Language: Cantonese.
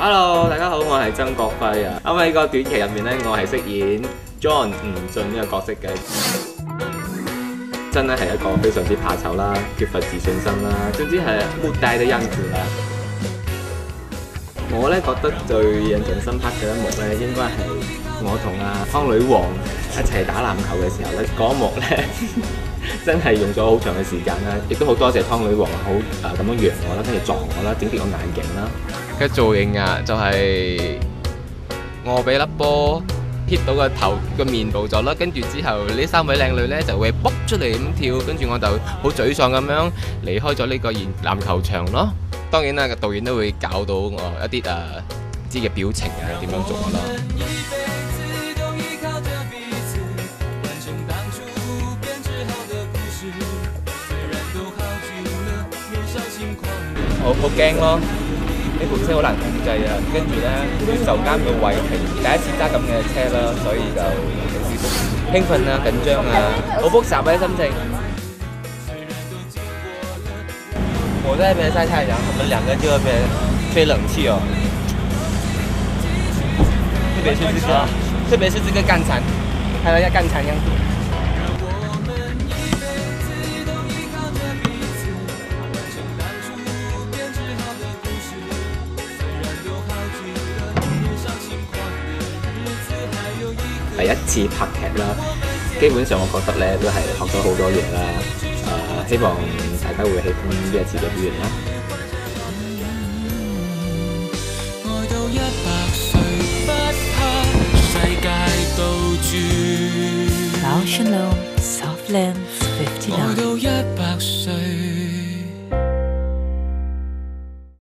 Hello， 大家好，我係曾國輝啊。喺個短劇入面咧，我係飾演 John 吳俊呢個角色嘅。真係一個非常之怕醜啦，缺乏自信心啦，總之係冇帶嘅樣子啦。我咧覺得最印象深刻嘅一幕咧，應該係我同湯女王一齊打籃球嘅時候咧，嗰一幕咧真係用咗好長嘅時間啦，亦都好多謝湯女王好咁樣讓我啦，跟住撞我啦，整跌我眼鏡啦。嘅造型啊，就係我俾粒波hit 到個頭個面部咗啦，跟住之後呢3位靚女咧就會卜出嚟咁跳，跟住我就好沮喪咁樣離開咗呢個籃球場咯。當然啦，個導演都會教到我一啲知嘅表情啊，點樣做咯。我好驚咯！呢部車好難控制啊，跟住咧受監嘅違停，第一次揸咁嘅車啦，所以就有少少興奮啊、緊張啊，好複雜嘅心情。我在那邊曬太陽，他們2個就在那邊吹冷氣哦。特別是這個幹殘，還有一下幹殘樣子。第一次拍劇啦，基本上我覺得咧都係學咗好多嘢啦。希望大家會喜歡呢一次嘅表演啦。愛到100歲不怕世界倒轉。Bausch Lomb Soft Lens 59。愛到100歲。